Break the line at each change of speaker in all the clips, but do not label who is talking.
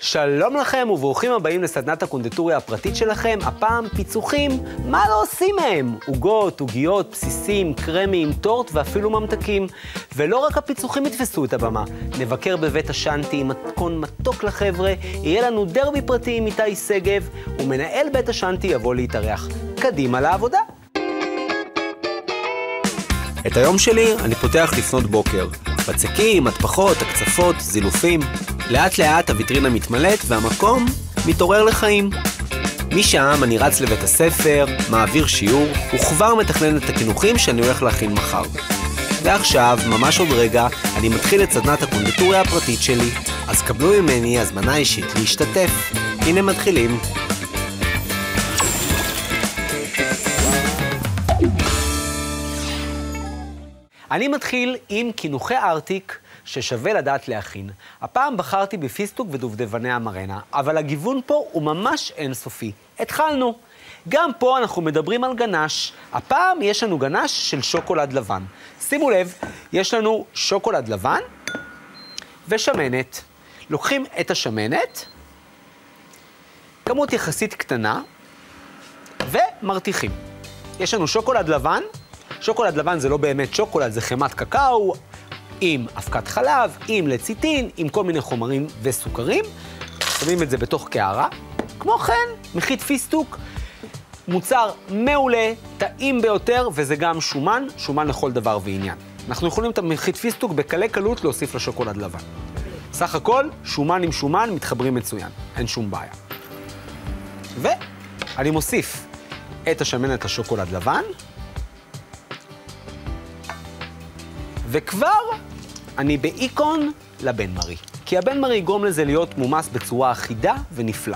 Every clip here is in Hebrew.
שלום לכם וברוכים הבאים לסדנת הקונדיטוריה הפרטית שלכם. הפעם פיצוחים, מה לא עושים מהם? עוגות, עוגיות, בסיסים, קרמים, טורט ואפילו ממתקים. ולא רק הפיצוחים יתפסו את הבמה. נבקר בבית השנטי עם מתכון מתוק לחבר'ה, יהיה לנו דרבי פרטי עם איתי סגב, ומנהל בית השנטי יבוא להתארח. קדימה לעבודה. את היום שלי אני פותח לפנות בוקר. בצקים, מטפחות, הקצפות, זילופים. לאט לאט הוויטרינה מתמלאת והמקום מתעורר לחיים. משם אני רץ לבית הספר, מעביר שיעור, וכבר מתכנן את הקינוחים שאני הולך להכין מחר. ועכשיו, ממש עוד רגע, אני מתחיל את סדנת הקונדיטוריה הפרטית שלי. אז קבלו ממני הזמנה אישית להשתתף. הנה מתחילים. אני מתחיל עם קינוחי ארטיק ששווה לדעת להכין. הפעם בחרתי בפיסטוק ודובדבני המרנה, אבל הגיוון פה הוא ממש אינסופי. התחלנו. גם פה אנחנו מדברים על גנש. הפעם יש לנו גנש של שוקולד לבן. שימו לב, יש לנו שוקולד לבן ושמנת. לוקחים את השמנת, כמות יחסית קטנה, ומרתיחים. יש לנו שוקולד לבן. שוקולד לבן זה לא באמת שוקולד, זה חמת קקאו, עם אבקת חלב, עם לציטין, עם כל מיני חומרים וסוכרים. שמים את זה בתוך קערה. כמו כן, מחית פיסטוק, מוצר מעולה, טעים ביותר, וזה גם שומן, שומן לכל דבר ועניין. אנחנו יכולים את המחית פיסטוק בקלי קלות להוסיף לשוקולד לבן. סך הכל, שומן עם שומן מתחברים מצוין, אין שום בעיה. ואני מוסיף את השמנת השוקולד לבן, וכבר אני באיקון לבן מרי. כי הבן מרי יגרום לזה להיות מומס בצורה אחידה ונפלאה.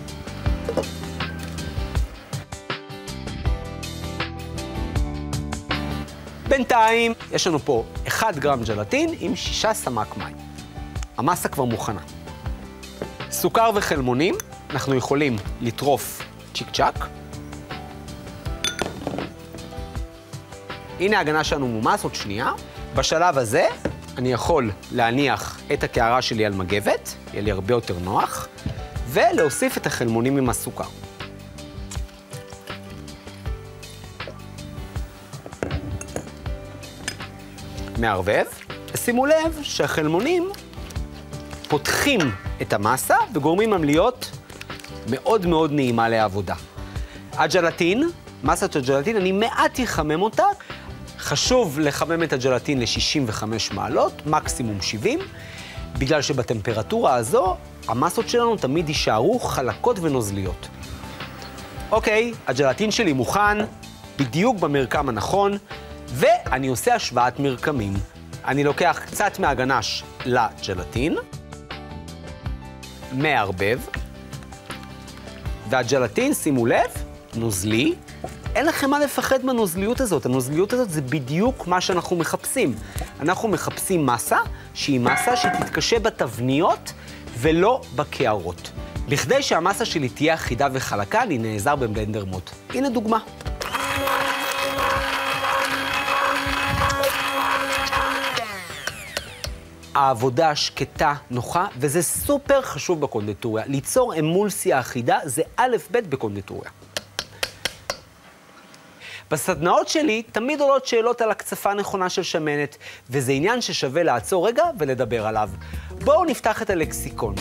בינתיים יש לנו פה 1 גרם ג'לטין עם 6 סמ"ק מים. המסה כבר מוכנה. סוכר וחלמונים, אנחנו יכולים לטרוף צ'יק צ'ק. הנה ההגנה שלנו מומס, עוד שנייה. בשלב הזה אני יכול להניח את הקערה שלי על מגבת, יהיה לי הרבה יותר נוח, ולהוסיף את החלמונים עם הסוכר. מערבב, ושימו לב שהחלמונים פותחים את המסה וגורמים להם להיות מאוד מאוד נעימה לעבודה. הג'לטין, מסת הג'לטין, אני מעט אחמם אותה. חשוב לחמם את הג'לטין ל-65 מעלות, מקסימום 70, בגלל שבטמפרטורה הזו, המסות שלנו תמיד יישארו חלקות ונוזליות. אוקיי, הג'לטין שלי מוכן, בדיוק במרקם הנכון, ואני עושה השוואת מרקמים. אני לוקח קצת מהגנש לג'לטין, מערבב, והג'לטין, שימו לב, נוזלי, אין לכם מה לפחד מהנוזליות הזאת. הנוזליות הזאת זה בדיוק מה שאנחנו מחפשים. אנחנו מחפשים מסה שהיא מסה שתתקשה בתבניות ולא בקערות. בכדי שהמסה שלי תהיה אחידה וחלקה, אני נעזר בבלנדר מוט. הנה דוגמה. העבודה שקטה, נוחה, וזה סופר חשוב בקונדיטוריה. ליצור אמולסיה אחידה זה א' ב' בקונדיטוריה. בסדנאות שלי תמיד עולות שאלות על הקצפה נכונה של שמנת, וזה עניין ששווה לעצור רגע ולדבר עליו. בואו נפתח את הלקסיקון.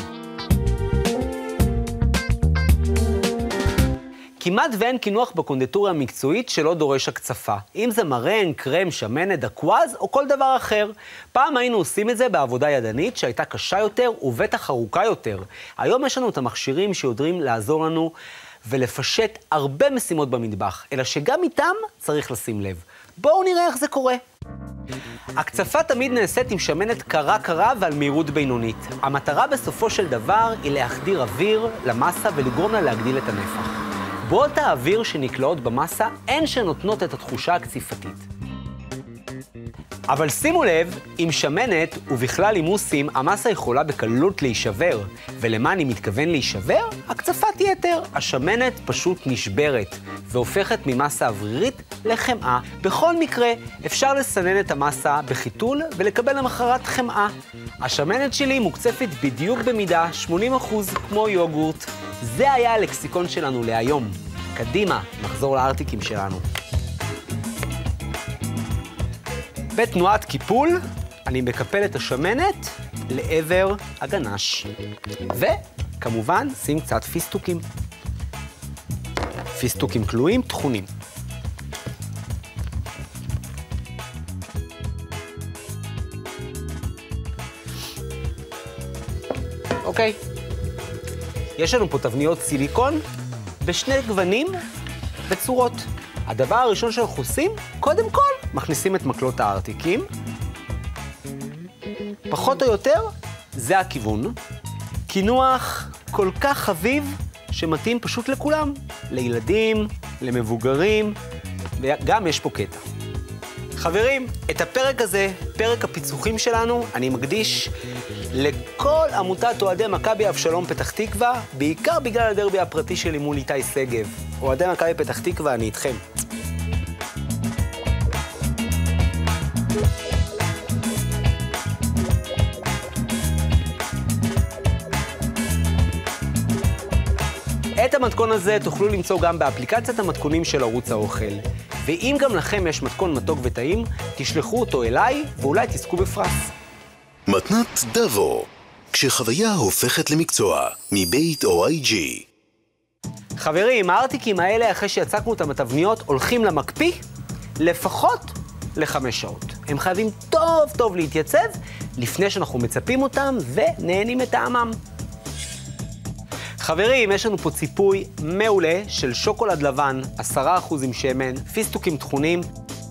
כמעט ואין קינוח בקונדיטוריה המקצועית שלא דורש הקצפה. אם זה מרן, קרם, שמנת, דקווז או כל דבר אחר. פעם היינו עושים את זה בעבודה ידנית שהייתה קשה יותר ובטח ארוכה יותר. היום יש לנו את המכשירים שיודעים לעזור לנו ולפשט הרבה משימות במטבח, אלא שגם איתם צריך לשים לב. בואו נראה איך זה קורה. הקצפה תמיד נעשית עם שמנת קרה ועל מהירות בינונית. המטרה בסופו של דבר היא להחדיר אוויר למסה ולגרום לה להגדיל את הנפח. בועות האוויר שנקלעות במסה הן שנותנות את התחושה הקציפתית. אבל שימו לב, עם שמנת ובכלל עם מוסים, המסה יכולה בקלות להישבר. ולמה אני מתכוון להישבר? הקצפת יתר. השמנת פשוט נשברת, והופכת ממסה אוורירית לחמאה. בכל מקרה, אפשר לסנן את המסה בחיתול ולקבל למחרת חמאה. השמנת שלי מוקצפת בדיוק במידה 80% כמו יוגורט. זה היה הלקסיקון שלנו להיום. קדימה, נחזור לארטיקים שלנו. בתנועת קיפול, אני מקפל את השמנת לעבר הגנש. וכמובן, שים קצת פיסטוקים. פיסטוקים כלואים, תכונים. אוקיי. יש לנו פה תבניות סיליקון בשני גוונים וצורות. הדבר הראשון שאנחנו עושים, קודם כל, מכניסים את מקלות הארטיקים. פחות או יותר, זה הכיוון. קינוח כל כך חביב שמתאים פשוט לכולם. לילדים, למבוגרים, וגם יש פה קטע. חברים, את הפרק הזה, פרק הפיצוחים שלנו, אני מקדיש לכל עמותת אוהדי מכבי אבשלום פתח תקווה, בעיקר בגלל הדרבי הפרטי שלי מול איתי שגב. אוהדי מכבי פתח תקווה, אני איתכם. את המתכון הזה תוכלו למצוא גם באפליקציית המתכונים של ערוץ האוכל. ואם גם לכם יש מתכון מתוק וטעים, תשלחו אותו אליי ואולי תזכו בפרס.
מתנת דבו, כשחוויה הופכת למקצוע, מבית OIG.
חברים, הארטיקים האלה, אחרי שיצקנו אותם בתבניות, הולכים למקפיא לפחות ל5 שעות. הם חייבים טוב טוב להתייצב לפני שאנחנו מצפים אותם ונהנים את טעמם. חברים, יש לנו פה ציפוי מעולה של שוקולד לבן, 10% עם שמן, פיסטוקים טחונים,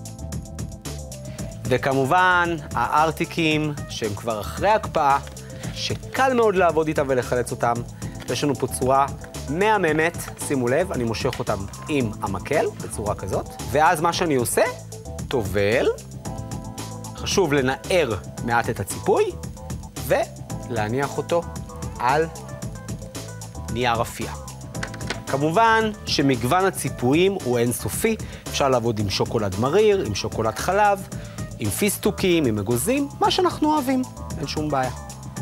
וכמובן הארטיקים שהם כבר אחרי הקפאה, שקל מאוד לעבוד איתם ולחלץ אותם. יש לנו פה צורה מהממת, שימו לב, אני מושך אותם עם המקל בצורה כזאת, ואז מה שאני עושה, טובל, חשוב לנער מעט את הציפוי, ולהניח אותו על נייר אפייה. כמובן שמגוון הציפויים הוא אינסופי, אפשר לעבוד עם שוקולד מריר, עם שוקולד חלב, עם פיסטוקים, עם אגוזים, מה שאנחנו אוהבים, אין שום בעיה.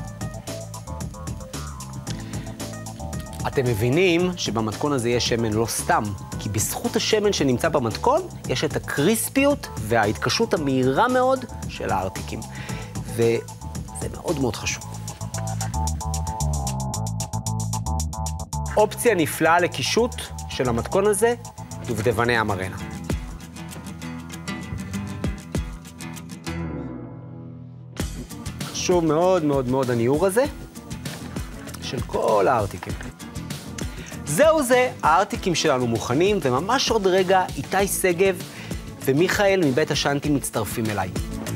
אתם מבינים שבמתכון הזה יש שמן לא סתם, כי בזכות השמן שנמצא במתכון, יש את הקריספיות וההתקשרות המהירה מאוד של הארטיקים. וזה מאוד מאוד חשוב. אופציה נפלאה לקישוט של המתכון הזה, דובדבני המרנה. חשוב מאוד מאוד מאוד הניעור הזה של כל הארטיקים. זהו זה, הארטיקים שלנו מוכנים, וממש עוד רגע איתי שגב ומיכאל מבית השנטי מצטרפים אליי.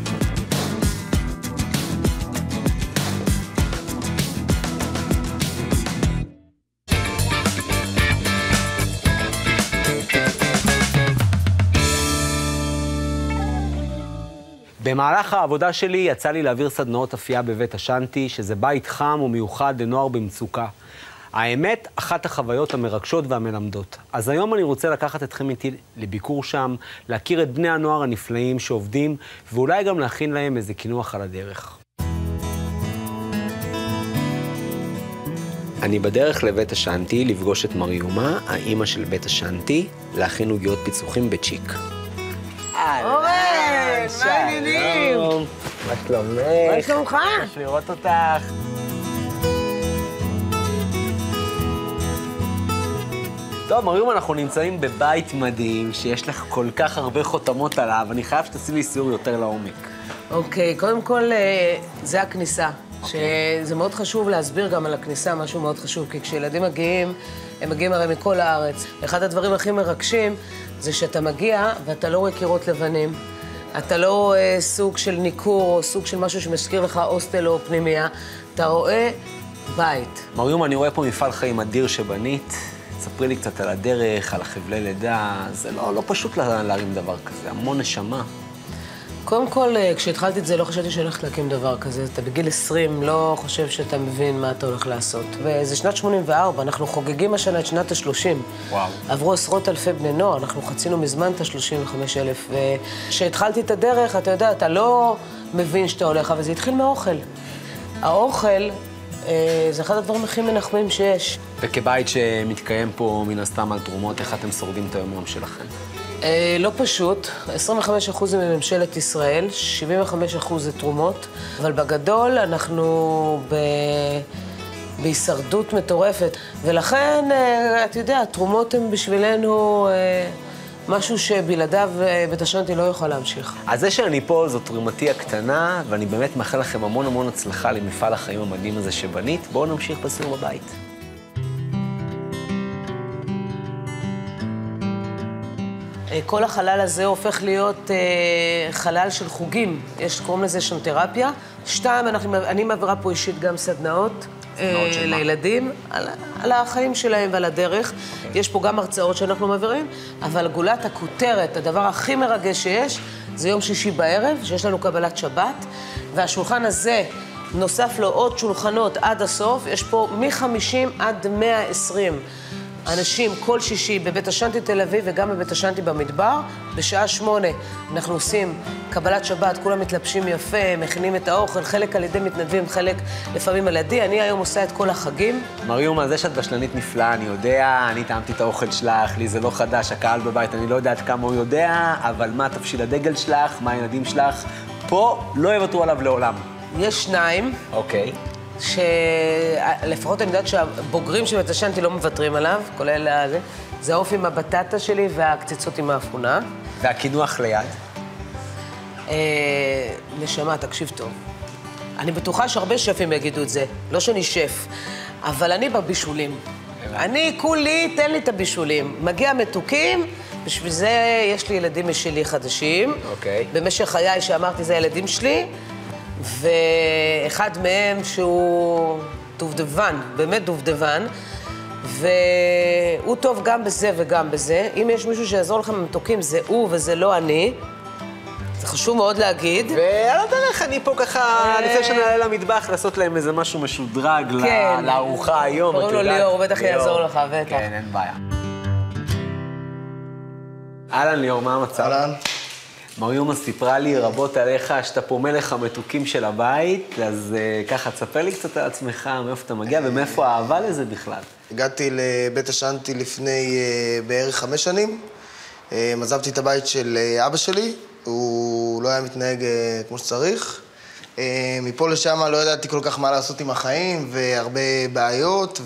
במהלך העבודה שלי יצא לי להעביר סדנאות אפייה בבית השנטי, שזה בית חם ומיוחד לנוער במצוקה. האמת, אחת החוויות המרגשות והמלמדות. אז היום אני רוצה לקחת אתכם איתי לביקור שם, להכיר את בני הנוער הנפלאים שעובדים, ואולי גם להכין להם איזה קינוח על הדרך. אני בדרך לבית השנטי לפגוש את מריומה, האימא של בית השנטי, להכין עוגיות פיצוחים בצ'יק.
אורן, מה העניינים?
מה שלומך?
מה שלומך?
כיף לראות אותך. טוב, מריום, אנחנו נמצאים בבית מדהים, שיש לך כל כך הרבה חותמות עליו, אני חייב שתעשי לי סיור יותר לעומק.
אוקיי, קודם כל, זה הכניסה. שזה מאוד חשוב להסביר גם על הכניסה, משהו מאוד חשוב, כי כשילדים מגיעים, הם מגיעים הרי מכל הארץ. אחד הדברים הכי מרגשים זה שאתה מגיע ואתה לא רואה קירות לבנים. אתה לא רואה סוג של ניכור או סוג של משהו שמזכיר לך הוסטל או פנימייה. אתה רואה בית.
מריום, אני רואה פה מפעל חיים אדיר שבנית. ספרי לי קצת על הדרך, על החבלי לידה. זה לא פשוט להרים דבר כזה, המון נשמה.
קודם כל, כשהתחלתי את זה, לא חשבתי שאני הולכת להקים דבר כזה. אתה בגיל 20, לא חושב שאתה מבין מה אתה הולך לעשות. וזה שנת 84, אנחנו חוגגים השנה את שנת ה-30.
וואו.
עברו עשרות אלפי בני נוער, אנחנו חצינו מזמן את ה-35,000. וכשהתחלתי את הדרך, אתה יודע, אתה לא מבין שאתה הולך, אבל זה התחיל מהאוכל. האוכל זה אחד הדברים הכי מנחמים שיש.
וכבית שמתקיים פה מן הסתם על תרומות, איך אתם שורדים את היום-יום שלכם?
לא פשוט, 25% זה מממשלת ישראל, 75% זה תרומות, אבל בגדול אנחנו בהישרדות מטורפת. ולכן, אתה יודע, התרומות הן בשבילנו משהו שבלעדיו בית השנטי לא יכול להמשיך.
אז זה שאני פה זו תרומתי הקטנה, ואני באמת מאחל לכם המון המון הצלחה למפעל החיים המדהים הזה שבנית. בואו נמשיך בסיור בבית.
כל החלל הזה הופך להיות חלל של חוגים. קוראים לזה שנתרפיה. 2, אני מעבירה פה אישית גם סדנאות לילדים, על החיים שלהם ועל הדרך. יש פה גם הרצאות שאנחנו מעבירים, אבל גולת הכותרת, הדבר הכי מרגש שיש, זה יום שישי בערב, שיש לנו קבלת שבת, והשולחן הזה נוסף לו עוד שולחנות עד הסוף. יש פה מ-50 עד 120. אנשים כל שישי בבית השנטי תל אביב וגם בבית השנטי במדבר. בשעה 8 אנחנו עושים קבלת שבת, כולם מתלבשים יפה, מכינים את האוכל, חלק על ידי מתנדבים, חלק לפעמים על ידי. אני היום עושה את כל החגים.
מריומה, זה שאת בשלנית נפלאה, אני יודע, אני טעמתי את האוכל שלך, לי זה לא חדש, הקהל בבית, אני לא יודעת כמה הוא יודע, אבל מה תבשיל הדגל שלך, מה הילדים שלך, פה לא יוותרו עליו לעולם.
יש 2.
אוקיי.
שלפחות אני יודעת שהבוגרים של בית השנטי לא מוותרים עליו, כולל זה האוף עם הבטטה שלי והקציצות עם האפונה.
והקינוח ליד?
נשמה, תקשיב טוב. אני בטוחה שהרבה שפים יגידו את זה, לא שאני שף, אבל אני בבישולים. אני כולי, תן לי את הבישולים. מגיע מתוקים, בשביל זה יש לי ילדים משלי חדשים.
אוקיי.
במשך חיי שאמרתי, זה הילדים שלי. ואחד מהם שהוא דובדבן, באמת דובדבן, והוא טוב גם בזה וגם בזה. אם יש מישהו שיעזור לכם במתוקים, זה הוא וזה לא אני. זה חשוב מאוד להגיד.
ועל הדרך אני פה ככה, לפני שנעלה למטבח, לעשות להם איזה משהו משודרג לארוחה היום.
קוראים לו ליאור, בטח יעזור לך, בטח.
כן, אין בעיה. אהלן ליאור, מה המצב?
אהלן.
מריומה סיפרה לי רבות עליך, שאתה פה מלך המתוקים של הבית, אז ככה, תספר לי קצת על עצמך, מאיפה אתה מגיע ומאיפה האהבה לזה בכלל.
הגעתי לבית השנטי לפני בערך 5 שנים. עזבתי את הבית של אבא שלי, הוא לא היה מתנהג כמו שצריך. מפה לשם לא ידעתי כל כך מה לעשות עם החיים, והרבה בעיות,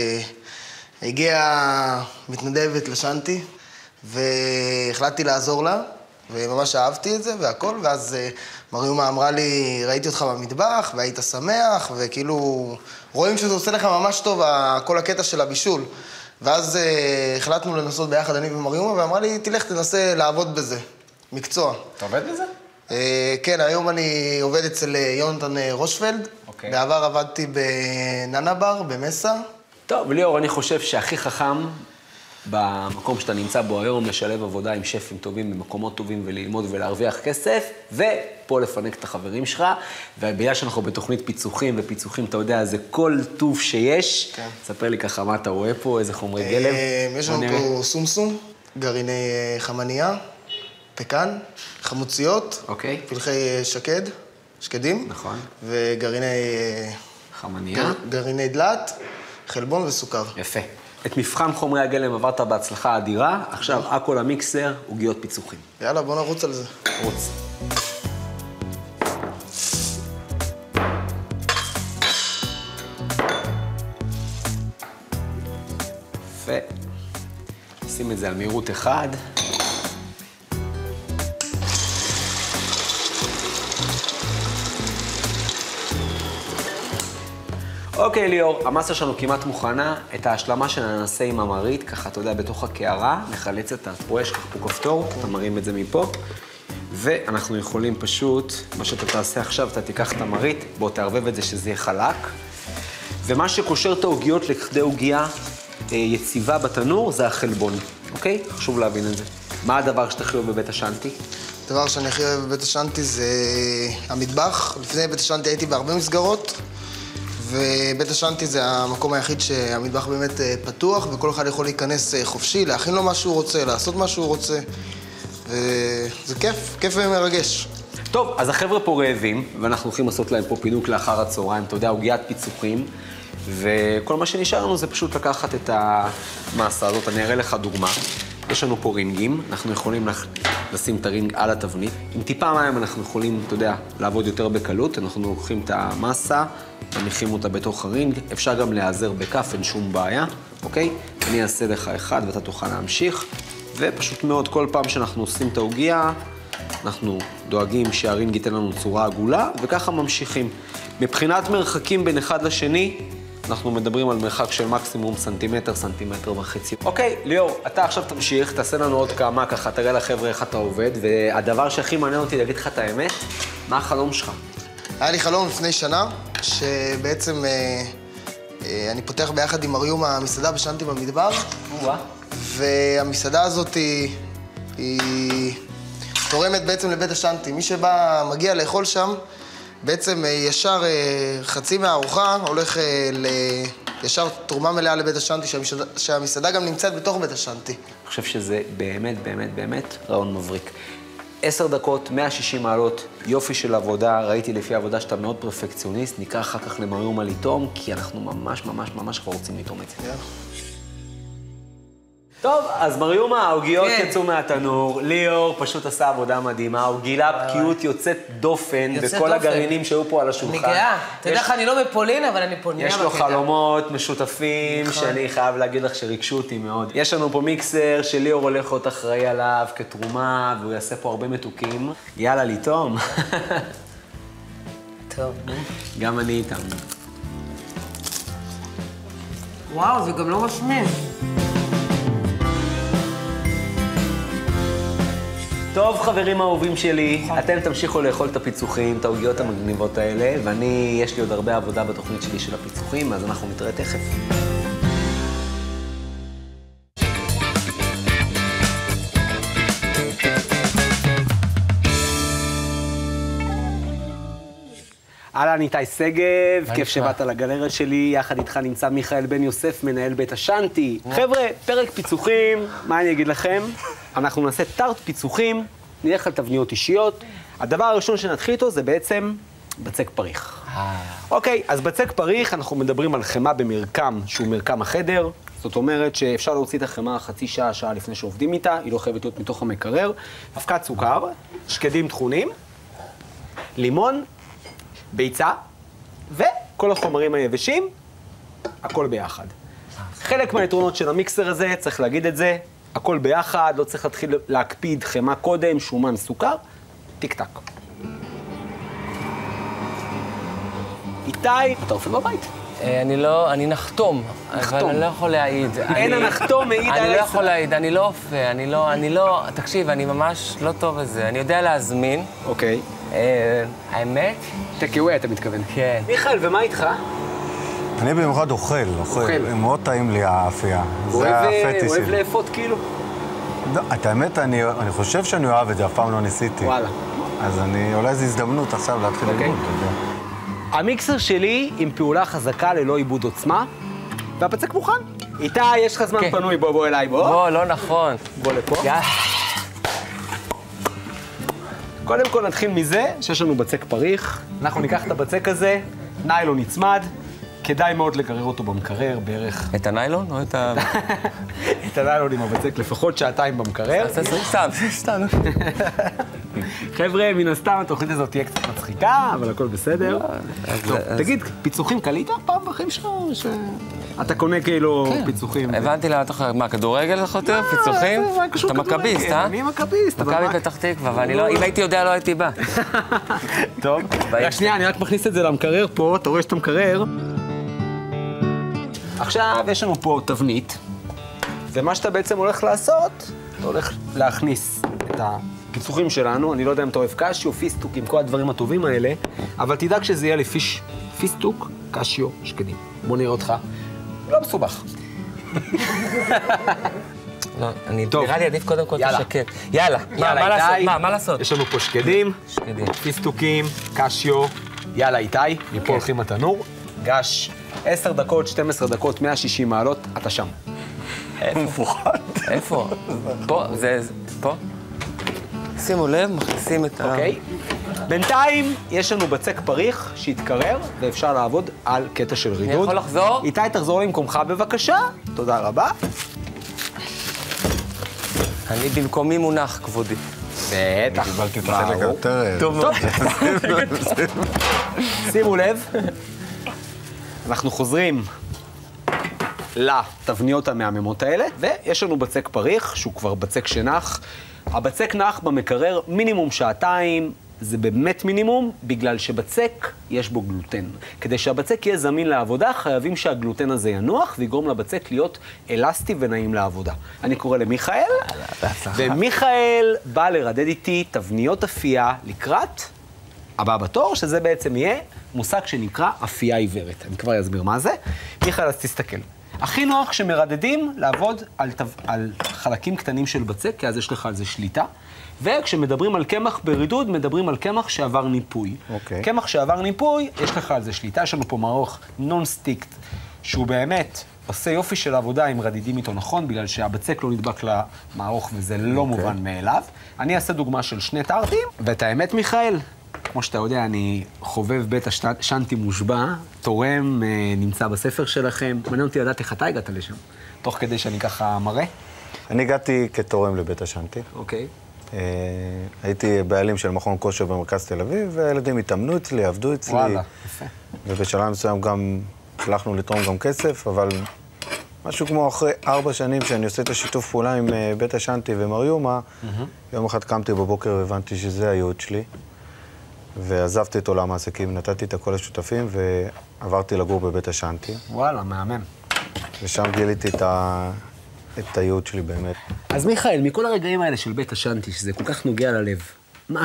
והגיעה מתנדבת לשנטי, והחלטתי לעזור לה. וממש אהבתי את זה והכל, ואז מריומה אמרה לי, ראיתי אותך במטבח והיית שמח, וכאילו רואים שזה עושה לך ממש טוב, כל הקטע של הבישול. ואז החלטנו לנסות ביחד, אני ומריומה, ואמרה לי, תלך תנסה לעבוד בזה, מקצוע.
אתה עובד בזה?
כן, היום אני עובד אצל יונתן רושפלד.
אוקיי.
בעבר עבדתי בננה בר, במסה. טוב,
ליאור, אני חושב שהכי חכם במקום שאתה נמצא בו היום, לשלב עבודה עם שפים טובים במקומות טובים וללמוד ולהרוויח כסף, ופה לפנק את החברים שלך, ובגלל שאנחנו בתוכנית פיצוחים, ופיצוחים, אתה יודע, זה כל טוב שיש. כן. ספר לי ככה מה אתה רואה פה, איזה חומרי גלם.
יש לנו פה סומסום, גרעיני חמניה, פקן, חמוציות,
אוקיי.
פלחי שקדים.
נכון.
וגרעיני
חמניה.
גרעיני דלת, חלבון וסוכר.
יפה. את מבחן חומרי הגלם עברת בהצלחה אדירה, עכשיו הכל המיקסר, עוגיות פיצוחים.
יאללה, בוא נרוץ על זה.
רוץ. יפה. שים את זה על מהירות 1. אוקיי, ליאור, המסה שלנו כמעט מוכנה. את ההשלמה שלה נעשה עם המרית, ככה, אתה יודע, בתוך הקערה, נחלץ את פה, יש ככה פה כפתור, אתה מרים את זה מפה, ואנחנו יכולים פשוט, מה שאתה תעשה עכשיו, אתה תיקח את המרית, בוא תערבב את זה שזה יהיה חלק, ומה שקושר את העוגיות לכדי עוגיה יציבה בתנור, זה החלבון, אוקיי? חשוב להבין את זה. מה הדבר שאתה חיוב בבית השנטי?
הדבר שאני הכי אוהב בבית השנטי זה המטבח. לפני בית השנטי הייתי בהרבה מסגרות, ובית השנטי זה המקום היחיד שהמטבח באמת פתוח, וכל אחד יכול להיכנס חופשי, להכין לו מה שהוא רוצה, לעשות מה שהוא רוצה, וזה כיף ומרגש.
טוב, אז החבר'ה פה רעבים, ואנחנו הולכים לעשות להם פה פינוק לאחר הצהריים, אתה יודע, עוגיית פיצוחים, וכל מה שנשאר לנו זה פשוט לקחת את המסה הזאת. אני אראה לך דוגמה. יש לנו פה רינגים, אנחנו יכולים לשים את הרינג על התבנית. עם טיפה מים אנחנו יכולים, אתה יודע, לעבוד יותר בקלות. אנחנו לוקחים את המסה, מניחים אותה בתוך הרינג. אפשר גם להיעזר בכף, אין שום בעיה, אוקיי? אני אעשה לך אחד ואתה תוכל להמשיך. ופשוט מאוד, כל פעם שאנחנו עושים את העוגיה, אנחנו דואגים שהרינג ייתן לנו צורה עגולה, וככה ממשיכים. מבחינת מרחקים בין אחד לשני, אנחנו מדברים על מרחק של מקסימום סנטימטר, סנטימטר וחצי. אוקיי, ליאור, אתה עכשיו תמשיך, תעשה לנו עוד כמה, ככה תראה לחבר'ה איך אתה עובד, והדבר שהכי מעניין אותי להגיד לך את האמת, מה החלום שלך?
היה לי חלום לפני שנה, שבעצם אני פותח ביחד עם אריום המסעדה בשנטי במדבר, והמסעדה הזאת היא תורמת בעצם לבית השנטי. מי שבא, מגיע לאכול שם, בעצם ישר חצי מהארוחה הולך ישר תרומה מלאה לבית השנטי, שהמסעדה גם נמצאת בתוך בית השנטי.
אני חושב שזה באמת, באמת, באמת רעיון מבריק. 10 דקות, 160 מעלות, יופי של עבודה, ראיתי לפי העבודה שאתה מאוד פרפקציוניסט, נקרא אחר כך למריומה לטעום, כי אנחנו ממש ממש ממש כבר רוצים לטעום את זה. טוב, אז מריומה, העוגיות יצאו מהתנור, ליאור פשוט עשה עבודה מדהימה, הוא גילה בקיאות יוצאת דופן בכל הגרעינים שהיו פה על השולחן.
אני גאה. אתה יודע איך אני לא בפולין, אבל אני פולניה בקטע.
יש לו חלומות משותפים שאני חייב להגיד לך שריגשו אותי מאוד. יש לנו פה מיקסר שליאור הולך להיות אחראי עליו כתרומה, והוא יעשה פה הרבה מתוקים. יאללה, לטעום.
טוב.
גם אני איתם.
וואו, זה גם לא משמין.
טוב, חברים האהובים שלי, אתם תמשיכו לאכול את הפיצוחים, את העוגיות המגניבות האלה, ואני, יש לי עוד הרבה עבודה בתוכנית שלי של הפיצוחים, אז אנחנו נתראה תכף. אהלן, איתי שגב, כיף שבאת לגלריה שלי, יחד איתך נמצא מיכאל בן יוסף, מנהל בית השנטי. חבר'ה, פרק פיצוחים, מה אני אגיד לכם? אנחנו נעשה טארט פיצוחים, נלך על תבניות אישיות. הדבר הראשון שנתחיל איתו זה בעצם בצק פריך. אוקיי, אז בצק פריך אנחנו מדברים על חמה במרקם, שהוא מרקם החדר. זאת אומרת שאפשר להוציא את החמה חצי שעה, שעה לפני שעובדים איתה, היא לא חייבת להיות מתוך המקרר. אבקת סוכר, שקדים טחונים, לימון, ביצה, וכל החומרים היבשים, הכל ביחד. חלק מהיתרונות של המיקסר הזה, צריך להגיד את זה, הכל ביחד, לא צריך להתחיל להקפיד חמה קודם, שומן, סוכר, טיק-טק. איתי, אתה אופה בבית?
אני נחתום, אבל אני לא יכול להעיד.
אין הנחתום, מעיד על...
אני לא יכול להעיד, אני לא אופה, אני לא... תקשיב, אני ממש לא טוב בזה. אני יודע להזמין.
אוקיי.
האמת?
טקאווי, אתה מתכוון.
כן.
מיכאל, ומה איתך?
אני במיוחד אוכל. מאוד טעים לי האפייה. זה הפטיש שלי.
אוהב לאפות כאילו?
את האמת, אני חושב שאני אוהב את זה, אף פעם לא ניסיתי.
וואלה.
אז אולי זו הזדמנות עכשיו להתחיל ללמוד, אתה יודע.
המיקסר שלי עם פעולה חזקה ללא עיבוד עוצמה, והבצק מוכן. איתי, יש לך זמן פנוי, בוא אליי, בוא.
בוא, לא נכון.
בוא לפה. קודם כל נתחיל מזה שיש לנו בצק פריך. אנחנו ניקח את הבצק הזה, ניילון נצמד, כדאי מאוד לגרר אותו במקרר, בערך...
את הניילון או את ה...
את הניילון עם הבצק, לפחות שעתיים במקרר.
סתם.
חבר'ה, מן הסתם התוכנית הזאת תהיה קצת מצחיקה, אבל הכל בסדר. טוב, תגיד, פיצוחים קלית פעם בחיים שלך? אתה קונה כאילו פיצוחים?
הבנתי למה אתה חושב, מה, כדורגל לך יותר? פיצוחים? אתה מכביסט, אה?
אני מכביסט.
מכבי פתח תקווה, ואם הייתי יודע לא הייתי בא.
טוב, רק שנייה, אני רק מכניס את זה למקרר פה, אתה רואה שאתה מקרר. עכשיו יש לנו פה תבנית, ומה שאתה בעצם הולך לעשות, אתה הולך להכניס את הפיצוחים שלנו, אני לא יודע אם אתה אוהב קשיו, פיסטוק, עם כל הדברים הטובים האלה, אבל תדאג שזה יהיה פיסטוק, קשיו, שקדים. בוא נראה אותך. לא מסובך.
לא,
טוב.
נראה לי עדיף קודם כל
יאללה.
תשקר. יאללה, מה לעשות? מה לעשות?
יש לנו פה שקדים, פיסטוקים, קשיו. יאללה, איתי, מפה הולכים לתנור. גש, 10 דקות, 12 דקות, 160 מעלות, אתה שם.
איפה? פה, פה? שימו לב, מכניסים את ה...
אוקיי? בינתיים יש לנו בצק פריך שהתקרר, ואפשר לעבוד על קטע של רידוד.
אני יכול לחזור?
איתי, תחזור למקומך בבקשה. תודה רבה.
אני במקומי מונח, כבודי.
בטח.
קיבלתי את החלק היותר...
טוב מאוד.
שימו לב, אנחנו חוזרים לתבניות המהממות האלה, ויש לנו בצק פריך, שהוא כבר בצק שנח. הבצק נח במקרר מינימום שעתיים, זה באמת מינימום, בגלל שבצק יש בו גלוטן. כדי שהבצק יהיה זמין לעבודה, חייבים שהגלוטן הזה ינוח, ויגרום לבצק להיות אלסטי ונעים לעבודה. אני קורא למיכאל, ומיכאל בא לרדד איתי תבניות אפייה לקראת הבא בתור, שזה בעצם יהיה מושג שנקרא אפייה עיוורת. אני כבר אסביר מה זה. מיכאל, אז תסתכל. הכי נוח שמרדדים לעבוד על חלקים קטנים של בצק, כי אז יש לך על זה שליטה. וכשמדברים על קמח ברידוד, מדברים על קמח שעבר ניפוי. קמח שעבר ניפוי, יש לך על זה שליטה. יש לנו פה מערוך נון-סטיק, שהוא באמת עושה יופי של עבודה אם רדידים איתו נכון, בגלל שהבצק לא נדבק למערוך וזה לא מובן מאליו. אני אעשה דוגמה של 2 טרטים, ואת האמת, מיכאל, כמו שאתה יודע, אני חובב בית השנטי מושבע, תורם, נמצא בספר שלכם. מעניין אותי לדעת איך אתה הגעת לשם, תוך כדי שאני ככה מראה.
אני הגעתי כתורם לבית השנטי.
אוקיי.
הייתי בעלים של מכון כושר במרכז תל אביב, והילדים התאמנו אצלי, עבדו אצלי.
וואלה, יפה.
ובשלב מסוים גם הצלחנו לתרום גם כסף, אבל משהו כמו אחרי 4 שנים שאני עושה את השיתוף פעולה עם בית השנטי ומריומה, יום אחד קמתי בבוקר והבנתי שזה הייעוד שלי, ועזבתי את עולם העסקים, נתתי את הכל לשותפים ועברתי לגור בבית השנטי.
וואלה, מהמם.
ושם גיליתי את הייעוד שלי באמת.
אז מיכאל, מכל הרגעים האלה של בית השנטי, שזה כל כך נוגע ללב, מה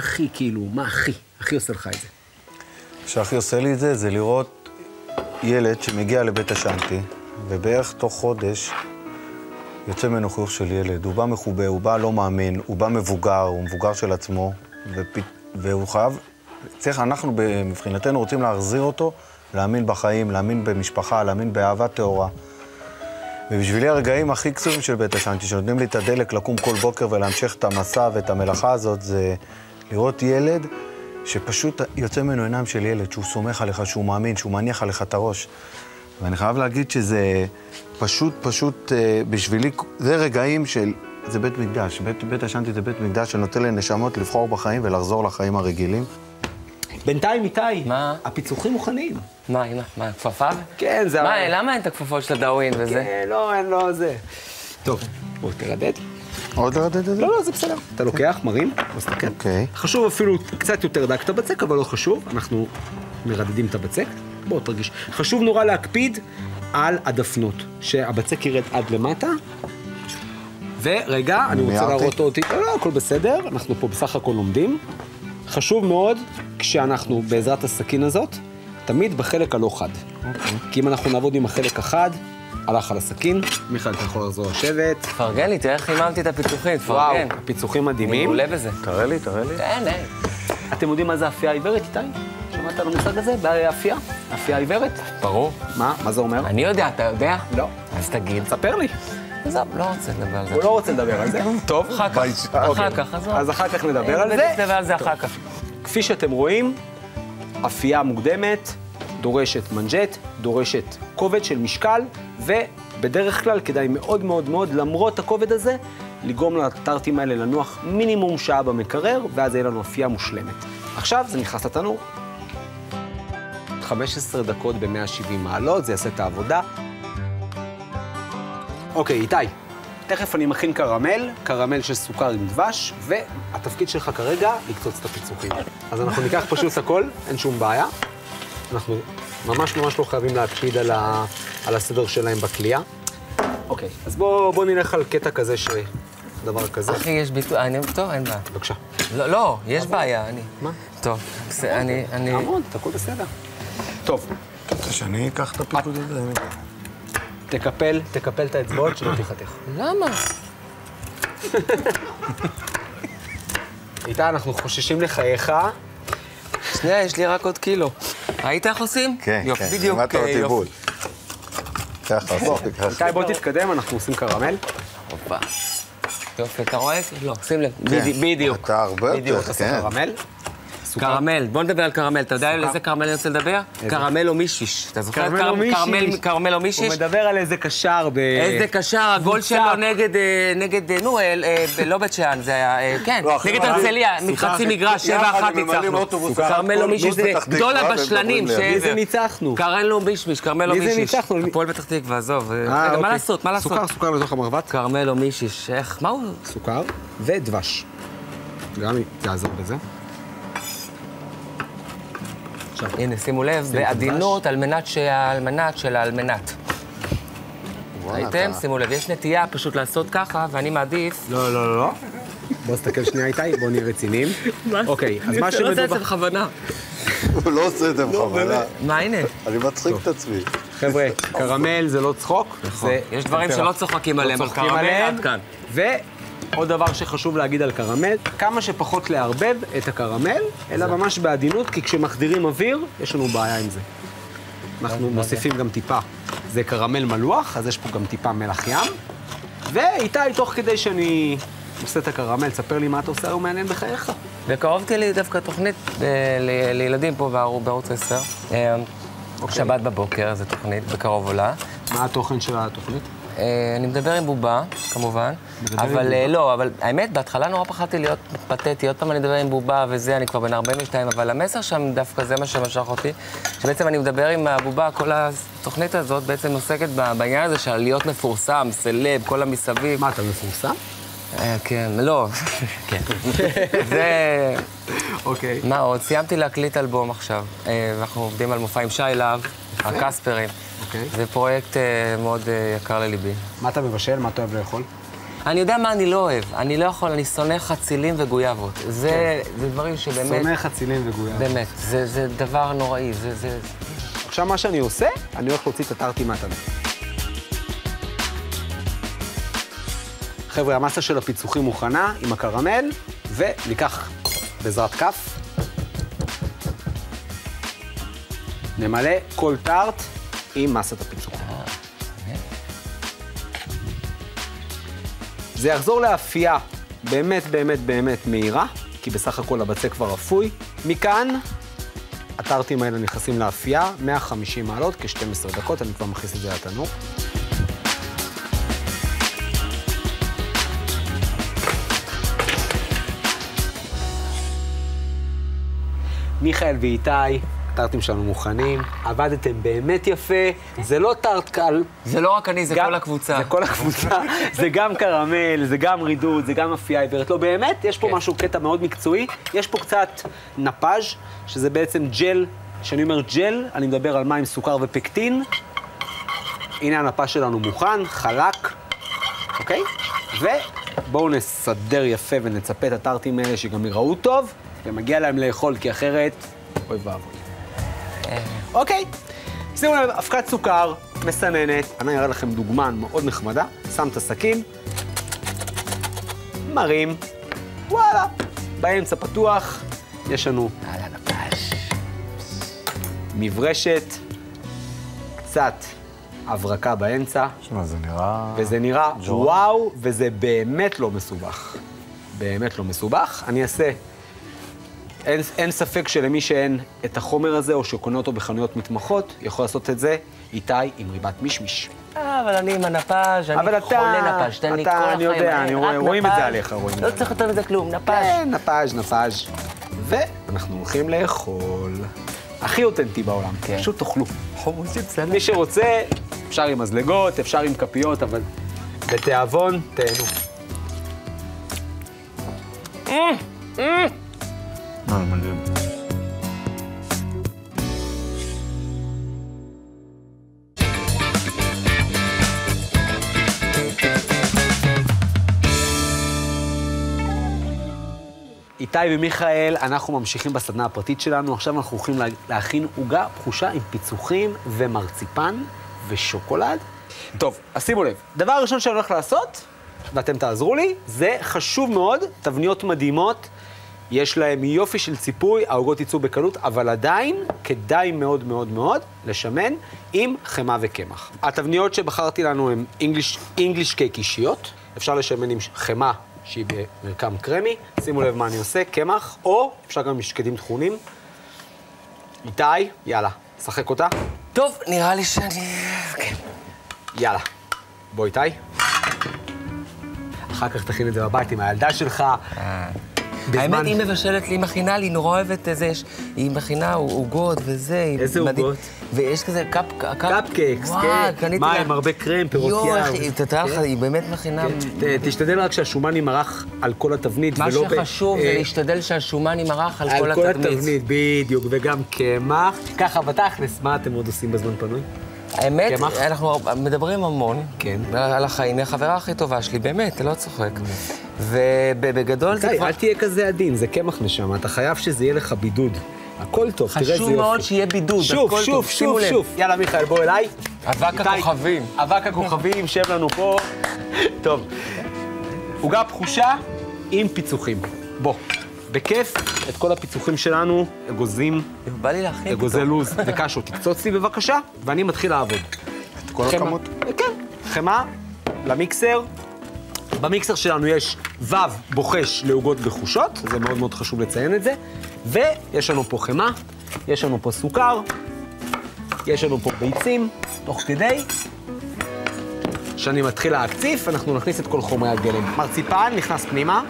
הכי עושה לך את זה?
שהכי עושה לי את זה, זה לראות ילד שמגיע לבית השנטי, ובערך תוך חודש יוצא ממנו חיוך של ילד. הוא בא מחובה, הוא בא לא מאמין, הוא בא מבוגר, הוא מבוגר של עצמו, והוא חייב... אנחנו מבחינתנו רוצים להחזיר אותו, להאמין בחיים, להאמין במשפחה, להאמין באהבה טהורה. ובשבילי הרגעים הכי קצובים של בית השנטי, שנותנים לי את הדלק לקום כל בוקר ולהמשיך את המסע ואת המלאכה הזאת, זה לראות ילד שפשוט יוצא ממנו עיניים של ילד, שהוא סומך עליך, שהוא מאמין, שהוא מניח עליך את הראש. ואני חייב להגיד שזה פשוט בשבילי, זה רגעים של... זה בית מקדש. בית השנטי זה בית מקדש שנותן לנשמות לבחור בחיים ולחזור לחיים הרגילים.
בינתיים, איתי,
מה?
הפיצוחים מוכנים.
מה, אמא? מה, כפפיו?
כן, זה...
מה, למה אין את הכפפות של הדאווין וזה?
כן, לא, אין לו זה. טוב, בוא תרדד.
עוד לרדד את זה?
לא, זה בסדר. אתה לוקח, מרים, מסתכל.
אוקיי.
חשוב אפילו קצת יותר דק את הבצק, אבל לא חשוב. אנחנו מרדדים את הבצק. בואו תרגיש. חשוב נורא להקפיד על הדפנות, שהבצק ירד עד למטה. ורגע, אני רוצה להראות אותי. לא, הכל בסדר. אנחנו פה בסך הכל לומדים. חשוב מאוד, כשאנחנו בעזרת הסכין הזאת, תמיד בחלק הלא חד. כי אם אנחנו נעבוד עם החלק החד, הלך על הסכין. מיכאל, אתה יכול לחזור לשבת.
תפרגן לי, תראה איך חיממתי את הפיצוחים, תפרגן.
וואו, הפיצוחים מדהימים.
אני מעולה בזה.
תראה לי.
אין.
אתם יודעים מה זה אפייה עיוורת, איתי? שמעת על המושג הזה? באפייה? אפייה עיוורת?
ברור.
מה זה אומר?
אני יודע, אתה יודע?
לא.
אז תגיד.
ספר לי.
עזוב, לא רוצה לדבר על זה.
הוא לא רוצה לדבר על זה. טוב.
אחר כך, עזוב.
אז אחר כך נדבר על זה.
נדבר על זה אחר כך.
כפי שאתם רואים, אפייה מוקדמת דורשת מנג'ט, דורשת כובד של משקל, ובדרך כלל כדאי מאוד מאוד מאוד, למרות הכובד הזה, לגרום לטרטים האלה לנוח מינימום שעה במקרר, ואז יהיה לנו אפייה מושלמת. עכשיו זה נכנס לתנור. 15 דקות ב-170 מעלות, זה יעשה את העבודה. אוקיי, איתי, תכף אני מכין קרמל של סוכר עם דבש, והתפקיד שלך כרגע לקצוץ את הפיצוחים. אז אנחנו ניקח פשוט הכל, אין שום בעיה. אנחנו ממש לא חייבים להקפיד על הסדר שלהם בקלייה. אוקיי, אז בוא נלך על קטע כזה דבר כזה.
אחי, יש ביטוי, טוב, אין בעיה.
בבקשה.
לא, יש בעיה, אני...
מה?
טוב, אני...
המון, הכל בסדר. טוב.
רוצה שאני אקח את הפיקוד הזה?
תקפל את האצבעות שלא תחתך.
למה?
איתה, אנחנו חוששים לחייך.
שנייה, יש לי רק עוד קילו. ראית איך עושים?
כן,
יופי,
כן.
בדיוק,
לימדת אותי בול. ככה,
איתי, בוא תתקדם, אנחנו עושים קרמל.
הופה. יופי, אתה רואה? לא, שים לב.
כן.
בדיוק.
אתה הרבה יותר,
בדיוק, עושה
כן.
קרמל.
קרמל, בוא נדבר על קרמל. אתה יודע על איזה קרמל אני רוצה לדבר? קרמל או מישיש. אתה זוכר את קרמל או מישיש?
הוא מדבר על איזה קשר
איזה קשר, הגול שלו נגד, נו, לא בית שאן, זה היה, כן, נגד הרצליה, מחצי מגרש, 7-1 ניצחנו. קרמל או מישיש, זה גדול הבשלנים,
מי זה ניצחנו?
קרמל או מישיש, קרמל או
מי זה
מישיש.
ניצחנו?
הפועל פתח תקווה, עזוב. רגע, מה לעשות, מה לעשות?
סוכר בתוך המרבט.
קרמל או מישיש, איך, מה הוא?
סוכר ודבש. גם יעזור בזה.
הנה, שימו לב, בעדינות על מנת שהאלמנת של האלמנת. ראיתם? שימו לב, יש נטייה פשוט לעשות ככה, ואני מעדיף...
לא, לא, לא. בוא נסתכל שנייה איתי, בוא נהיה רציניים. אוקיי, אז מה
אתה לא עושה את זה
שמדובר...
בכוונה.
הוא לא עושה את זה בכוונה.
מה, הנה?
אני מצחיק את עצמי.
חבר'ה, קרמל זה לא צחוק. זה
יש דברים שלא צוחקים עליהם, אבל
צוחקים
קרמל
עליהם.
עד כאן.
ועוד דבר שחשוב להגיד על קרמל, כמה שפחות לערבב את הקרמל, אלא ממש בעדינות, כי כשמחדירים אוויר, יש לנו בעיה עם זה. אנחנו מוסיפים גם טיפה. זה קרמל מלוח, אז יש פה גם טיפה מלח ים. ואיתי, תוך כדי שאני עושה את הקרמל, תספר לי מה אתה עושה, הוא מעניין בחייך.
וקרובתי לי דווקא תוכנית לילדים פה בערוץ 10. שבת בבוקר, זו תוכנית, בקרוב עולה.
מה התוכן של התוכנית?
אני מדבר עם בובה, כמובן, אבל לא, אבל האמת, בהתחלה נורא פחדתי להיות פתטי, עוד פעם אני מדבר עם בובה וזה, אני כבר בן 42, אבל המסר שם דווקא זה מה שמשך אותי, שבעצם אני מדבר עם הבובה, כל התוכנית הזאת בעצם עוסקת בעניין הזה של להיות מפורסם, סלב, כל המסביב.
מה, אתה מפורסם?
כן, לא, כן. זה...
אוקיי.
מה עוד? סיימתי להקליט אלבום עכשיו, ואנחנו עובדים על מופע עם שי להב, הקספרים.
אוקיי.
זה פרויקט מאוד יקר לליבי.
מה אתה מבשל? מה אתה אוהב לאכול?
אני יודע מה אני לא אוהב. אני לא יכול, אני שונא חצילים וגויאבות. זה דברים שבאמת...
שונא חצילים וגויאבות.
באמת, זה דבר נוראי.
עכשיו מה שאני עושה, אני הולך להוציא את הטרטי מהתנור. חבר'ה, המסה של הפיצוחים מוכנה עם הקרמל, וניקח בעזרת כף. נמלא כל טארט עם מסת הפיצוחים. זה יחזור לאפייה באמת באמת באמת מהירה, כי בסך הכל הבצק כבר אפוי. מכאן, הטארטים האלה נכנסים לאפייה, 150 מעלות, כ-12 דקות, אני כבר מכניס את זה לתנור. מיכאל ואיתי, הטארטים שלנו מוכנים, עבדתם באמת יפה, זה לא טארט קל.
זה לא רק אני, זה כל הקבוצה.
זה כל הקבוצה, זה גם קרמל, זה גם רידוד, זה גם אפייה עיוורת. לא, באמת, יש פה משהו, קטע מאוד מקצועי. יש פה קצת נפאז', שזה בעצם ג'ל, כשאני אומר ג'ל, אני מדבר על מים, סוכר ופקטין. הנה הנפאז' שלנו מוכן, חלק, אוקיי? ובואו נסדר יפה ונצפה את הטארטים האלה שגם יראו טוב, ומגיע להם לאכול, כי אחרת, אוי ואבוי. אוקיי, שימו לב, אבקת סוכר, מסננת. אני אראה לכם דוגמה מאוד נחמדה. שם את הסכין, מרים, וואלה, באמצע פתוח, יש לנו מברשת, קצת הברקה באמצע.
שמע, זה נראה...
וזה נראה וואו, וזה באמת לא מסובך. באמת לא מסובך. אני אעשה... אין ספק שלמי שאין את החומר הזה, או שקונה אותו בחנויות מתמחות, יכול לעשות את זה איתי עם ריבת מישמיש.
אבל אני עם הנפאז', אני חולה נפאז', תן לי כל החיים.
אני יודע, רואים את זה עליך, רואים את זה.
לא צריך יותר מזה כלום, נפאז'.
כן, נפאז'. ואנחנו הולכים לאכול. הכי אותנטי בעולם, פשוט תאכלו.
חומוסים סלט.
מי שרוצה, אפשר עם מזלגות, אפשר עם כפיות, אבל בתיאבון, תהנו.
מדהים.
איתי ומיכאל, אנחנו ממשיכים בסדנה הפרטית שלנו. עכשיו אנחנו הולכים להכין עוגה פחושה עם פיצוחים ומרציפן ושוקולד. טוב, אז שימו לב. דבר ראשון שאני הולך לעשות, ואתם תעזרו לי, זה חשוב מאוד, תבניות מדהימות, יש להם יופי של ציפוי, העוגות יצאו בקלות, אבל עדיין כדאי מאוד מאוד מאוד לשמן עם חמה וקמח. התבניות שבחרתי לנו הן English cake אישיות, אפשר לשמן עם חמה שהיא במרקם קרמי, שימו לב מה אני עושה, קמח, או אפשר גם עם שקדים טחונים. איתי, יאללה, שחק אותה.
טוב, נראה לי שאני... כן.
יאללה, בוא איתי. אחר כך תכין את זה בבית עם הילדה שלך.
האמת, היא מבשלת לי, היא מכינה לי, נורא אוהבת את זה, היא מכינה עוגות וזה.
איזה עוגות?
ויש כזה
קאפקייקס, כן. מה, עם הרבה קרם, פירות יער.
תדע לך, היא באמת מכינה...
תשתדל רק שהשומן ימרח על כל התבנית,
מה שחשוב זה להשתדל שהשומן ימרח על כל התבנית.
על כל התבנית, בדיוק, וגם קמח. ככה, בתכלס, מה אתם עוד עושים בזמן פנוי?
האמת, אנחנו מדברים המון על החיים, היא החברה הכי טובה שלי, באמת, אתה לא צוחק. ובגדול זה כבר...
אל תהיה כזה עדין, זה קמח נשמה, אתה חייב שזה יהיה לך בידוד. הכל טוב, תראה איזה יופי.
חשוב מאוד שיהיה בידוד, הכל טוב, שימו לב.
יאללה, מיכאל, בוא אליי.
אבק הכוכבים.
אבק הכוכבים, שב לנו פה. טוב. עוגה פחושה עם פיצוחים. בוא. בכיף, את כל הפיצוחים שלנו, אגוזים,
בא לי להכין
אגוזי לוז וקשו, תקצוץ לי בבקשה, ואני מתחיל לעבוד.
את כל הכמות?
כן, חמה למיקסר. במיקסר שלנו יש וו בוחש לעוגות בחושות, זה מאוד מאוד חשוב לציין את זה, ויש לנו פה חמה, יש לנו פה סוכר, יש לנו פה ביצים, תוך כדי שאני מתחיל להקציף, אנחנו נכניס את כל חומרי הגלם. מרציפן נכנס פנימה.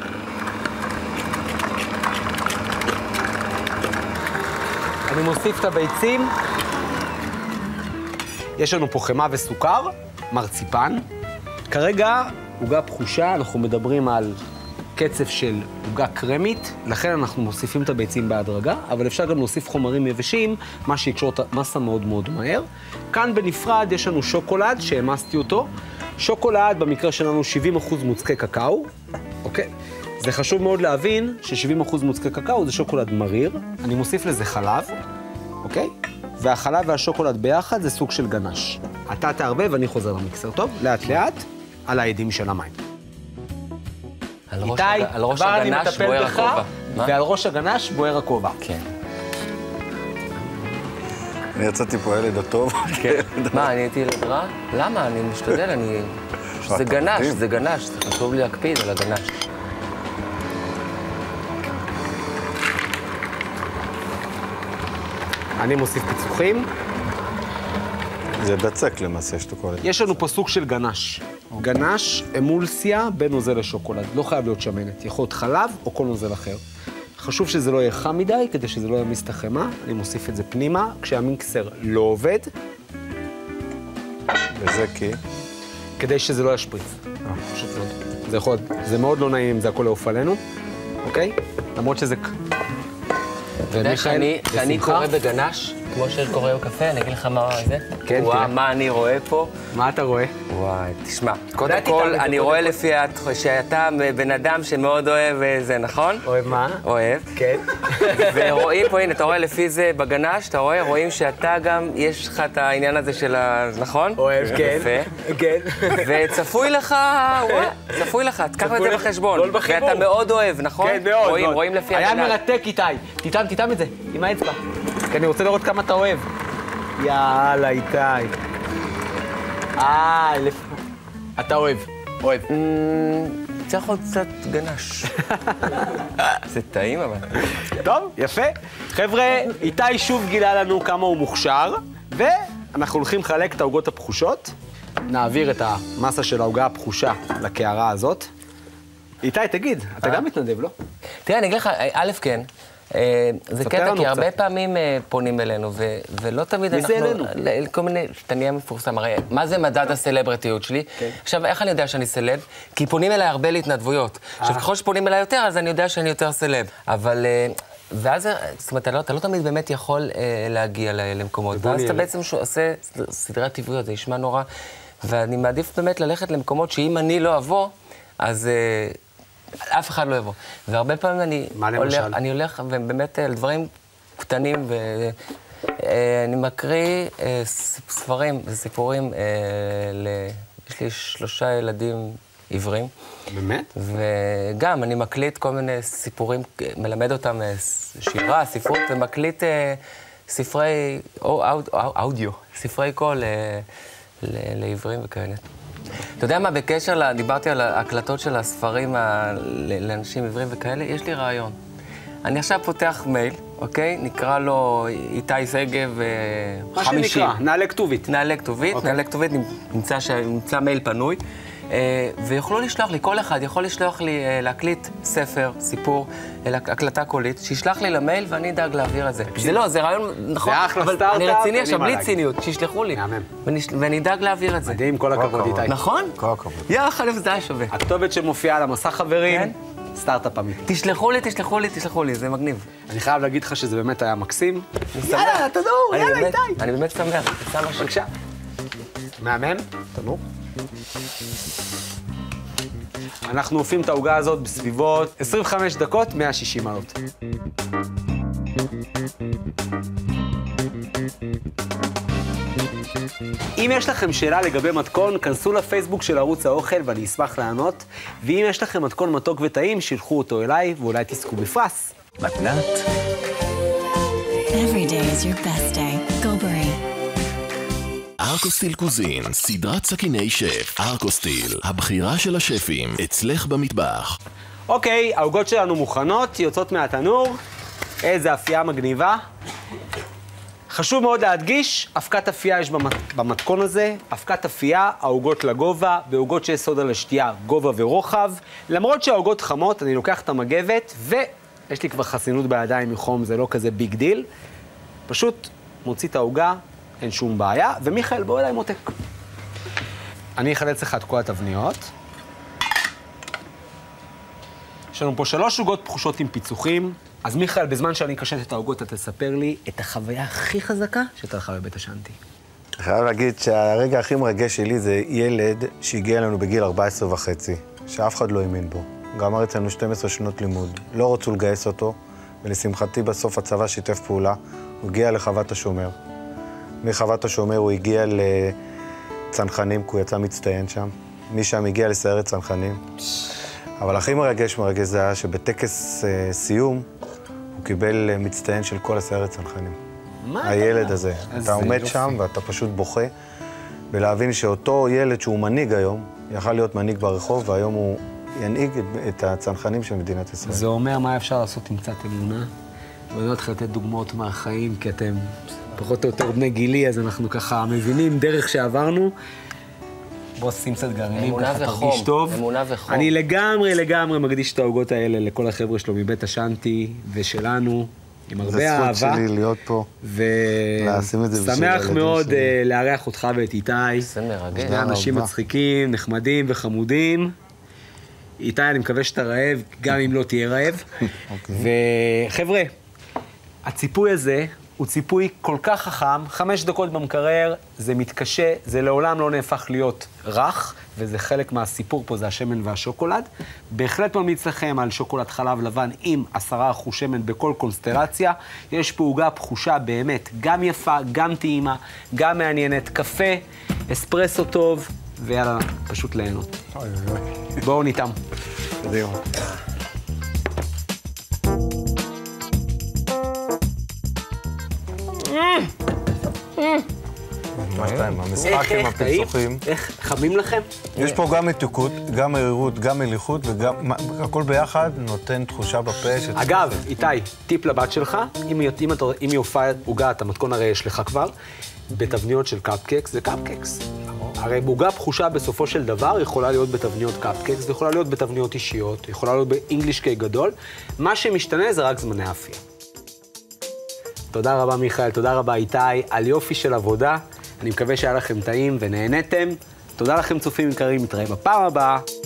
אני מוסיף את הביצים, יש לנו פה חמה וסוכר, מרציפן. כרגע, עוגה פחושה, אנחנו מדברים על קצב של עוגה קרמית, לכן אנחנו מוסיפים את הביצים בהדרגה, אבל אפשר גם להוסיף חומרים יבשים, מה שיקשור את המסה מאוד מאוד מהר. כאן בנפרד יש לנו שוקולד, שהמסתי אותו. שוקולד, במקרה שלנו 70% מוצקי קקאו, אוקיי? זה חשוב מאוד להבין ש-70% מוצקי קקאו זה שוקולד מריר. אני מוסיף לזה חלב, אוקיי? והחלב והשוקולד ביחד זה סוג של גנש. אתה תערבב ואני חוזר למיקסר, טוב? לאט לאט, על העדים של המים. איתי, כבר אני מטפל בך, ועל ראש הגנש בוער הכובע.
כן.
אני יצאתי פה ילד הטוב.
מה, אני הייתי ילד רע? למה? אני משתדל, אני... זה גנש, זה גנש, זה חשוב לי להקפיד על הגנש.
אני מוסיף פיצוחים.
זה בצק למעשה, שאתה קורא.
יש לנו פה סוג של גנש. גנש, אמולסיה בין נוזל לשוקולד. לא חייב להיות שמנת, יכול להיות חלב או כל נוזל אחר. חשוב שזה לא יהיה חם מדי, כדי שזה לא ימיס את החמה. אני מוסיף את זה פנימה, כשהמיקסר לא עובד.
וזה כי?
כדי שזה לא ישפריץ. פשוט מאוד. זה יכול להיות, זה מאוד לא נעים אם זה הכל לעוף עלינו, אוקיי? למרות שזה...
אתה יודע שאני קורא בגנש, כמו שקורא בקפה, אני אגיד לך מה זה?
כן,
וואו, מה אני רואה פה?
מה אתה רואה?
וואי, תשמע, קודם כל, אני רואה לפי שאתה בן אדם שמאוד אוהב זה, נכון?
אוהב מה?
אוהב.
כן.
ורואים פה, הנה, אתה רואה לפי זה בגנש, אתה רואה, רואים שאתה גם, יש לך את העניין הזה של ה... נכון?
אוהב, כן.
יפה.
כן.
וצפוי לך, צפוי לך, תקח את זה בחשבון.
גול בחיבור.
ואתה מאוד אוהב, נכון?
כן, מאוד.
רואים לפי הגנש.
היה מרתק, איתי. תטעם את זה, עם האצבע. כי אני רוצה לראות כמה אתה אוהב. יאללה, איתי. אתה אוהב. אוהב.
צריך עוד קצת גנש. זה טעים אבל.
טוב, יפה. חבר'ה, איתי שוב גילה לנו כמה הוא מוכשר, ואנחנו הולכים לחלק את העוגות הפחושות. נעביר את המסה של העוגה הפחושה לקערה הזאת. איתי, תגיד, אתה גם מתנדב, לא?
תראה, אני אגיד לך, א', כן. זה קטע, כי הרבה פעמים פונים אלינו, ולא תמיד אנחנו...
מי זה אלינו?
כל מיני... שאתה נהיה מפורסם. הרי, מה זה מדד הסלבריטיות שלי? עכשיו, איך אני יודע שאני סלב? כי פונים אליי הרבה להתנדבויות. עכשיו, ככל שפונים אליי יותר, אז אני יודע שאני יותר סלב. אבל... ואז, זאת אומרת, אתה לא תמיד באמת יכול להגיע למקומות. ואז אתה בעצם עושה סדרי טבעיות, זה נשמע נורא. ואני מעדיף באמת ללכת למקומות שאם אני לא אבוא, אז... אף אחד לא יבוא. והרבה פעמים אני הולך, ובאמת על דברים קטנים, ואני מקריא ספרים וסיפורים. יש לי 3 ילדים עיוורים.
באמת?
וגם אני מקליט כל מיני סיפורים, מלמד אותם שירה, ספרות, ומקליט ספרי אודיו, ספרי קול לעיוורים וכאלה. אתה יודע מה, בקשר, דיברתי על ההקלטות של הספרים לאנשים עיוורים וכאלה, יש לי רעיון. אני עכשיו פותח מייל, אוקיי? נקרא לו איתי שגב 50.
מה שנקרא, נעלה כתובית.
נעלה כתובית, נעלה כתובית, נמצא מייל פנוי, ויוכלו לשלוח לי, כל אחד יכול לשלוח לי להקליט ספר, סיפור, הקלטה קולית, שישלח לי למייל ואני אדאג להעביר את זה. זה לא, זה רעיון נכון, אבל אני רציני עכשיו, בלי ציניות, שישלחו לי. ואני אדאג להעביר את זה.
מדהים, כל הכבוד איתי.
נכון?
כל הכבוד.
יחד זה היה שווה.
הכתובת שמופיעה על המסך, חברים, סטארט-אפ אמיתי.
תשלחו לי, זה מגניב.
אני חייב להגיד לך שזה באמת היה מקסים.
יאללה,
תנור, יאללה איתי.
אני באמת שמח,
בבקשה. מהמם, תנור. אנחנו אופים את העוגה הזאת בסביבות 25 דקות, 160 מעלות. אם יש לכם שאלה לגבי מתכון, כנסו לפייסבוק של ערוץ האוכל ואני אשמח לענות. ואם יש לכם מתכון מתוק וטעים, שילחו אותו אליי ואולי תזכו בפרס.
מתנת
Every day is your best day. Go-Beret.
ארקוסטיל קוזין, סדרת סכיני שף. ארקוסטיל, הבחירה של השפים, אצלך במטבח.
אוקיי, העוגות שלנו מוכנות, יוצאות מהתנור. איזה אפייה מגניבה. חשוב מאוד להדגיש, אבקת אפייה יש במתכון הזה. אבקת אפייה, העוגות לגובה, בעוגות שיש סודה לשתייה, גובה ורוחב. למרות שהעוגות חמות, אני לוקח את המגבת, ויש לי כבר חסינות בידיים מחום, זה לא כזה ביג דיל. פשוט מוציא את העוגה, אין שום בעיה, ומיכאל, בוא אליי מותק. אני אחלץ לך את כל התבניות. יש לנו פה 3 עוגות פחושות עם פיצוחים. אז מיכאל, בזמן שאני אקשט את העוגות, אתה תספר לי את החוויה הכי חזקה שאתה לך בבית השנתי.
אני חייב להגיד שהרגע הכי מרגש שלי זה ילד שהגיע לנו בגיל 14 וחצי, שאף אחד לא האמין בו. גמר אצלנו 12 שנות לימוד, לא רצו לגייס אותו, ולשמחתי בסוף הצבא שיתף פעולה, הוא הגיע לחוות השומר. מחוות השומר הוא הגיע לצנחנים, כי הוא יצא מצטיין שם. משם הגיע לסיירת צנחנים. אבל הכי מרגש זה היה שבטקס סיום הוא קיבל מצטיין של כל הסיירת צנחנים.
מה?
הילד הזה. אתה עומד שם ואתה פשוט בוכה, ולהבין שאותו ילד שהוא מנהיג היום, יכל להיות מנהיג ברחוב, והיום הוא ינהיג את הצנחנים של מדינת ישראל.
זה אומר מה אפשר לעשות עם קצת אמונה. ואני לא אתחיל לתת דוגמאות מהחיים, כי אתם פחות או יותר בני גילי, אז אנחנו ככה מבינים דרך שעברנו. בוא שים קצת גרעינים, ככה תרגיש טוב.
אמונה וחום.
אני לגמרי מקדיש את העוגות האלה לכל החבר'ה שלו מבית השנתי ושלנו, עם הרבה אהבה.
זה זכות שלי להיות פה, לשים את זה בשביל
שמח
הילדים
מאוד
שלי.
לארח אותך ואת איתי.
זה מרגש.
שני אנשים מצחיקים, נחמדים וחמודים. איתי, אני מקווה שאתה רעב, גם אם לא תהיה רעב. וחבר'ה, הציפוי הזה הוא ציפוי כל כך חכם, 5 דקות במקרר, זה מתקשה, זה לעולם לא נהפך להיות רך, וזה חלק מהסיפור פה, זה השמן והשוקולד. בהחלט ממליץ לכם על שוקולד חלב לבן עם 10% שמן בכל קונסטלציה. יש פה עוגה פחושה באמת, גם יפה, גם טעימה, גם מעניינת, קפה, אספרסו טוב, ויאללה, פשוט ליהנות. בואו ניתם.
קדימה. המשחק עם הפיצוחים.
איך חמים לכם?
יש פה גם מתוקות, גם מרירות, גם מליחות, וגם הכל ביחד נותן תחושה בפה.
אגב, איתי, טיפ לבת שלך, אם היא הופעה עוגה, את המתכון הרי יש לך כבר, בתבניות של קאפקקס, זה קאפקקס. הרי עוגה פחושה בסופו של דבר יכולה להיות בתבניות קאפקקס, ויכולה להיות בתבניות אישיות, יכולה להיות באנגליש קיי גדול. מה שמשתנה זה רק זמני אפייה. תודה רבה מיכאל, תודה רבה איתי, על יופי של עבודה. אני מקווה שהיה לכם טעים ונהנתם. תודה לכם צופים יקרים, נתראה בפעם הבאה.